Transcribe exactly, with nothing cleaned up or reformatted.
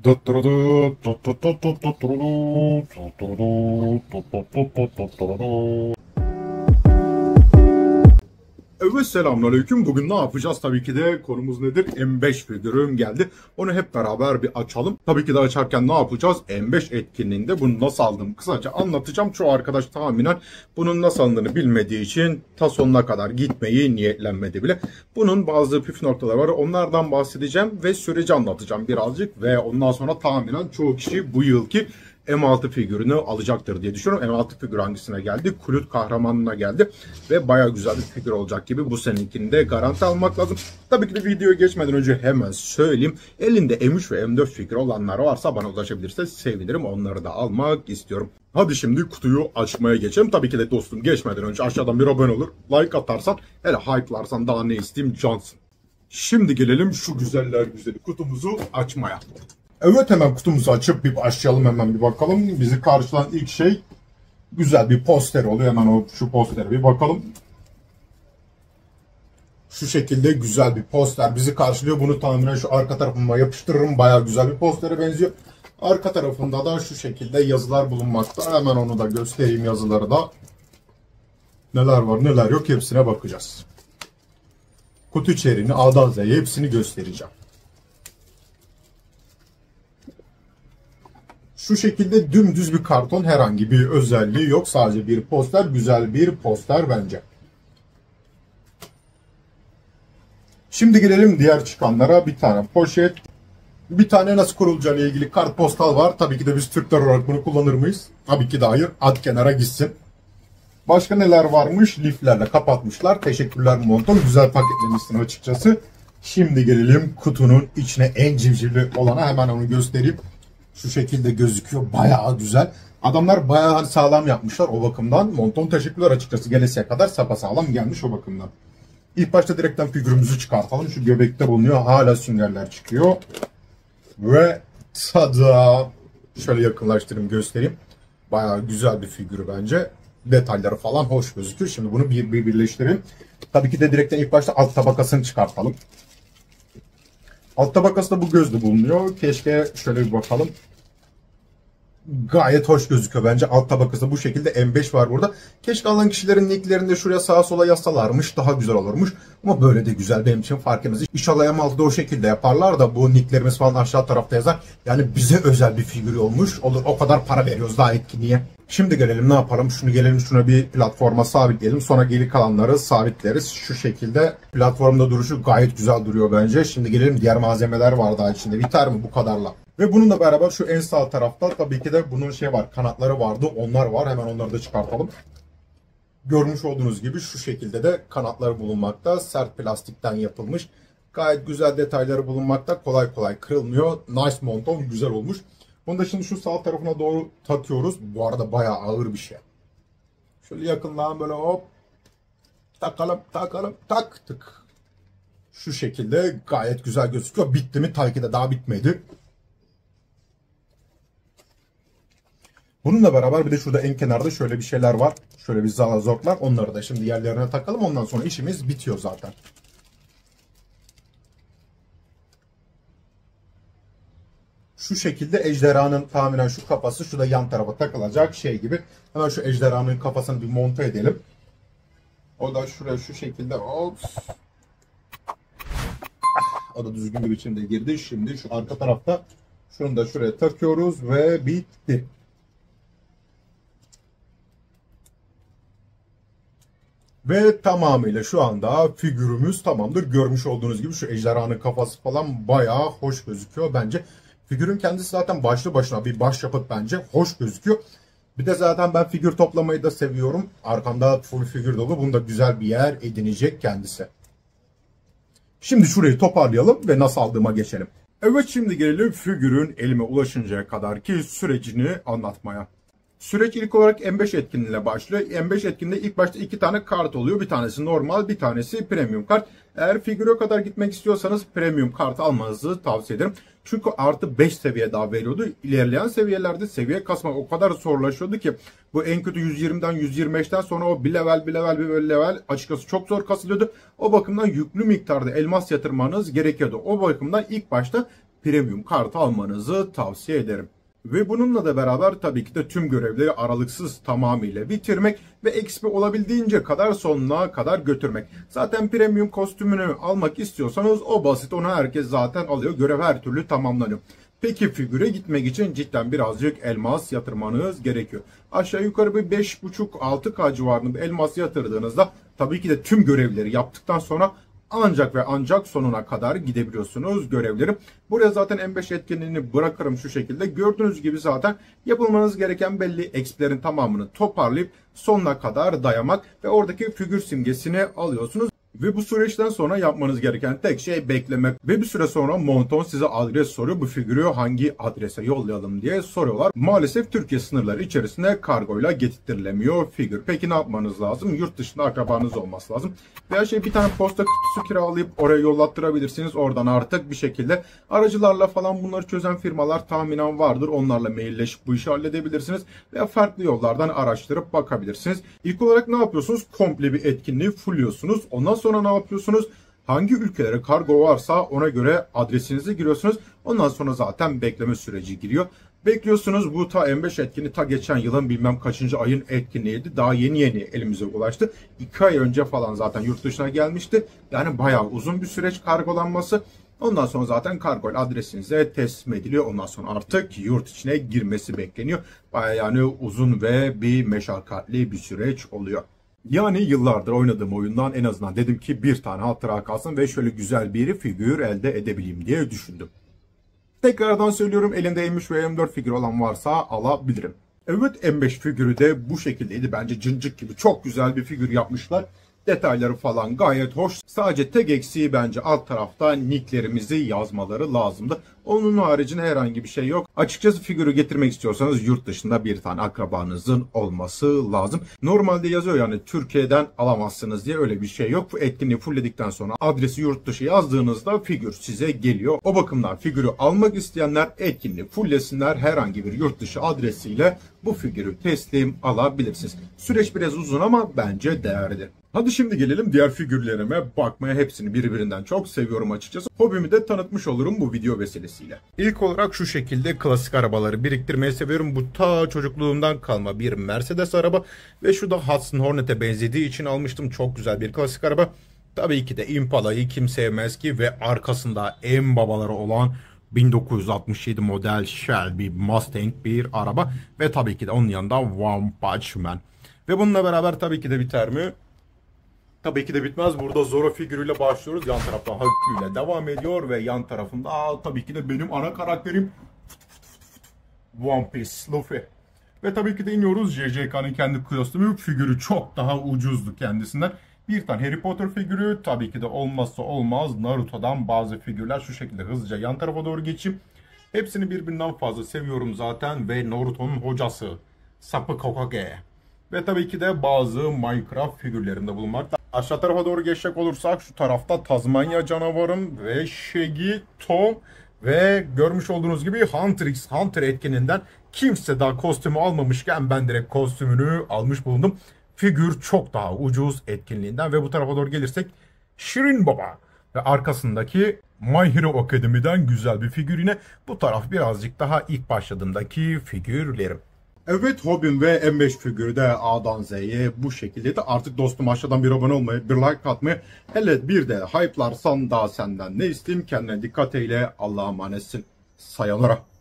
Evet, selamünaleyküm. Bugün ne yapacağız? Tabii ki de konumuz nedir? M beş figürüm geldi. Onu hep beraber bir açalım. Tabii ki de açarken ne yapacağız? M beş etkinliğinde bunu nasıl aldım kısaca anlatacağım. Çoğu arkadaş tahminen bunun nasıl alındığını bilmediği için ta sonuna kadar gitmeyi niyetlenmedi bile. Bunun bazı püf noktaları var. Onlardan bahsedeceğim ve süreci anlatacağım birazcık. Ve ondan sonra tahminen çoğu kişi bu yılki M altı figürünü alacaktır diye düşünüyorum. M altı figür hangisine geldi? Kulut kahramanına geldi. Ve baya güzel bir figür olacak gibi bu senekinde garanti almak lazım. Tabii ki de videoya geçmeden önce hemen söyleyeyim. Elinde M üç ve M dört figür olanlar varsa bana ulaşabilirse sevinirim. Onları da almak istiyorum. Hadi şimdi kutuyu açmaya geçelim. Tabii ki de dostum geçmeden önce aşağıdan bir abone olur. Like atarsan, hele hype'larsan daha ne isteyeyim cansın. Şimdi gelelim şu güzeller güzeli kutumuzu açmaya. Evet, hemen kutumuzu açıp bir başlayalım, hemen bir bakalım. Bizi karşılayan ilk şey güzel bir poster oluyor. Hemen o şu postere bir bakalım. Şu şekilde güzel bir poster bizi karşılıyor. Bunu tahminen şu arka tarafıma yapıştırırım. Bayağı güzel bir postere benziyor. Arka tarafında da şu şekilde yazılar bulunmakta. Hemen onu da göstereyim, yazıları da. Neler var neler yok hepsine bakacağız. Kutu içeriğini A'dan Z'ye hepsini göstereceğim. Şu şekilde dümdüz bir karton, herhangi bir özelliği yok. Sadece bir poster, güzel bir poster bence. Şimdi gelelim diğer çıkanlara. Bir tane poşet, bir tane nasıl kurulacağıyla ilgili kartpostal var. Tabii ki de biz Türkler olarak bunu kullanır mıyız? Tabii ki de hayır. At kenara gitsin. Başka neler varmış? Liflerle kapatmışlar. Teşekkürler Monton. Güzel paketlemişsin açıkçası. Şimdi gelelim kutunun içine, en civcivli olana, hemen onu göstereyim. Şu şekilde gözüküyor. Bayağı güzel. Adamlar bayağı sağlam yapmışlar o bakımdan. Monton teşekkürler açıkçası. Gelesiye kadar sapasağlam gelmiş o bakımdan. İlk başta direkten figürümüzü çıkartalım. Şu göbekte bulunuyor. Hala süngerler çıkıyor. Ve tada! Şöyle yakınlaştırayım, göstereyim. Bayağı güzel bir figürü bence. Detayları falan hoş gözüküyor. Şimdi bunu bir, bir birleştireyim. Tabii ki de direkten ilk başta alt tabakasını çıkartalım. Alt tabakası da bu gözle bulunuyor. Keşke şöyle bir bakalım. Gayet hoş gözüküyor bence. Alt tabakası bu şekilde. M beş var burada. Keşke alan kişilerin nicklerini de şuraya sağa sola yazsalarmış. Daha güzel olurmuş. Ama böyle de güzel, benim için fark etmez. İnşallah M altıda o şekilde yaparlar da bu nicklerimiz falan aşağı tarafta yazar. Yani bize özel bir figür olmuş olur. O kadar para veriyoruz daha etkinliğe. Şimdi gelelim ne yapalım? Şunu gelelim şuna bir platforma sabitleyelim. Sonra geri kalanları sabitleriz. Şu şekilde platformda duruşu gayet güzel duruyor bence. Şimdi gelelim, diğer malzemeler var daha içinde. Biter mi bu kadarla? Ve bununla beraber şu en sağ tarafta tabii ki de bunun şey var. Kanatları vardı. Onlar var. Hemen onları da çıkartalım. Görmüş olduğunuz gibi şu şekilde de kanatları bulunmakta. Sert plastikten yapılmış. Gayet güzel detayları bulunmakta. Kolay kolay kırılmıyor. Nice Monton, güzel olmuş. Bunu da şimdi şu sağ tarafına doğru takıyoruz. Bu arada bayağı ağır bir şey. Şöyle yakından böyle hop takalım takalım taktık. Şu şekilde gayet güzel gözüküyor. Bitti mi? Tabii ki de daha bitmedi. Bununla beraber bir de şurada en kenarda şöyle bir şeyler var. Şöyle bir zalazortlar. Onları da şimdi yerlerine takalım. Ondan sonra işimiz bitiyor zaten. Şu şekilde ejderhanın tahminen şu kafası, şu da yan tarafa takılacak şey gibi. Hemen şu ejderhanın kafasını bir monte edelim. O da şuraya şu şekilde hop. O da düzgün bir biçimde girdi. Şimdi şu arka tarafta şunu da şuraya takıyoruz ve bitti. Ve tamamıyla şu anda figürümüz tamamdır. Görmüş olduğunuz gibi şu ejderhanın kafası falan bayağı hoş gözüküyor bence. Figürün kendisi zaten başlı başına bir başyapıt bence. Hoş gözüküyor. Bir de zaten ben figür toplamayı da seviyorum. Arkamda full figür dolu. Bunda güzel bir yer edinecek kendisi. Şimdi şurayı toparlayalım ve nasıl aldığıma geçelim. Evet, şimdi gelelim figürün elime ulaşıncaya kadarki sürecini anlatmaya. Süreç ilk olarak M beş etkinliğiyle başlıyor. M beş etkinliğinde ilk başta iki tane kart oluyor. Bir tanesi normal, bir tanesi premium kart. Eğer figüre kadar gitmek istiyorsanız premium kart almanızı tavsiye ederim. Çünkü artı beş seviye daha veriyordu. İlerleyen seviyelerde seviye kasmak o kadar zorlaşıyordu ki bu en kötü yüz yirmiden yüz yirmi beşten sonra o bir level bir level bir level açıkçası çok zor kasılıyordu. O bakımdan yüklü miktarda elmas yatırmanız gerekiyordu. O bakımdan ilk başta premium kart almanızı tavsiye ederim. Ve bununla da beraber tabii ki de tüm görevleri aralıksız tamamıyla bitirmek ve X P olabildiğince kadar sonuna kadar götürmek. Zaten premium kostümünü almak istiyorsanız o basit, onu herkes zaten alıyor. Görev her türlü tamamlanıyor. Peki figüre gitmek için cidden birazcık elmas yatırmanız gerekiyor. Aşağı yukarı bir beş buçuk altı K civarında elmas yatırdığınızda tabii ki de tüm görevleri yaptıktan sonra ancak ve ancak sonuna kadar gidebiliyorsunuz görevleri. Buraya zaten M beş etkinliğini bırakırım şu şekilde. Gördüğünüz gibi zaten yapılmanız gereken belli X P'lerin tamamını toparlayıp sonuna kadar dayamak ve oradaki figür simgesini alıyorsunuz. Ve bu süreçten sonra yapmanız gereken tek şey beklemek. Ve bir süre sonra Monton size adres soruyor. Bu figürü hangi adrese yollayalım diye soruyorlar. Maalesef Türkiye sınırları içerisinde kargoyla getirtilemiyor figür. Peki ne yapmanız lazım? Yurt dışında akrabanız olması lazım. Veya şey bir tane posta kutusu kiralayıp oraya yollattırabilirsiniz. Oradan artık bir şekilde aracılarla falan bunları çözen firmalar tahminen vardır. Onlarla mailleşip bu işi halledebilirsiniz. Veya farklı yollardan araştırıp bakabilirsiniz. İlk olarak ne yapıyorsunuz? Komple bir etkinliği fulluyorsunuz. Ondan sonra ne yapıyorsunuz? Hangi ülkelere kargo varsa ona göre adresinizi giriyorsunuz. Ondan sonra zaten bekleme süreci giriyor. Bekliyorsunuz. Bu ta M beş etkini ta geçen yılın bilmem kaçıncı ayın etkinliğiydi. Daha yeni yeni elimize ulaştı. iki ay önce falan zaten yurt dışına gelmişti. Yani bayağı uzun bir süreç kargolanması. Ondan sonra zaten kargo adresinize teslim ediliyor. Ondan sonra artık yurt içine girmesi bekleniyor. Bayağı yani uzun ve bir meşakkatli bir süreç oluyor. Yani yıllardır oynadığım oyundan en azından dedim ki bir tane hatıra kalsın ve şöyle güzel bir figür elde edebileyim diye düşündüm. Tekrardan söylüyorum, elinde M üç ve M dört figür olan varsa alabilirim. Evet, M beş figürü de bu şekildeydi. Bence cıncık gibi çok güzel bir figür yapmışlar. Detayları falan gayet hoş. Sadece tek eksiği bence alt tarafta nicklerimizi yazmaları lazımdı. Onun haricinde herhangi bir şey yok. Açıkçası figürü getirmek istiyorsanız yurt dışında bir tane akrabanızın olması lazım. Normalde yazıyor yani Türkiye'den alamazsınız diye, öyle bir şey yok. Bu etkinliği fullledikten sonra adresi yurt dışı yazdığınızda figür size geliyor. O bakımdan figürü almak isteyenler etkinliği fulllesinler. Herhangi bir yurt dışı adresiyle bu figürü teslim alabilirsiniz. Süreç biraz uzun ama bence değerli. Hadi şimdi gelelim diğer figürlerime bakmaya. Hepsini birbirinden çok seviyorum açıkçası. Hobimi de tanıtmış olurum bu video vesilesiyle. İlk olarak şu şekilde klasik arabaları biriktirmeyi seviyorum. Bu ta çocukluğumdan kalma bir Mercedes araba ve şu da Hudson Hornet'e benzediği için almıştım. Çok güzel bir klasik araba. Tabii ki de Impala'yı kim sevmez ki ve arkasında en babaları olan bin dokuz yüz altmış yedi model Shelby Mustang bir araba ve tabii ki de onun yanında One Punch Man. Ve bununla beraber tabii ki de biter mi? Tabii ki de bitmez. Burada Zoro figürüyle başlıyoruz. Yan taraftan Haku ile devam ediyor ve yan tarafında aa, tabii ki de benim ana karakterim One Piece Luffy. Ve tabii ki de iniyoruz. J J K'nın kendi kostümü figürü çok daha ucuzdu kendisinden. Bir tane Harry Potter figürü, tabii ki de olmazsa olmaz Naruto'dan bazı figürler. Şu şekilde hızlıca yan tarafa doğru geçeyim. Hepsini birbirinden fazla seviyorum zaten ve Naruto'nun hocası Sapı Kokage. Ve tabii ki de bazı Minecraft figürlerinde bulunmakta. Aşağı tarafa doğru geçecek olursak şu tarafta Tazmanya canavarım ve Shaggy, Tom ve görmüş olduğunuz gibi Hunter x Hunter etkininden kimse daha kostümü almamışken ben direkt kostümünü almış bulundum. Figür çok daha ucuz etkinliğinden ve bu tarafa doğru gelirsek Shirin Baba ve arkasındaki My Hero Academy'den güzel bir figür yine. Bu taraf birazcık daha ilk başladığımdaki figürlerim. Evet, hobim ve M beş figürü de A'dan Z'ye bu şekilde de artık dostum aşağıdan bir abone olmayı, bir like atmayı, hele bir de hype'larsan daha senden ne isteyeyim. Kendine dikkat eyle, Allah'a emanetsin. Sayonara.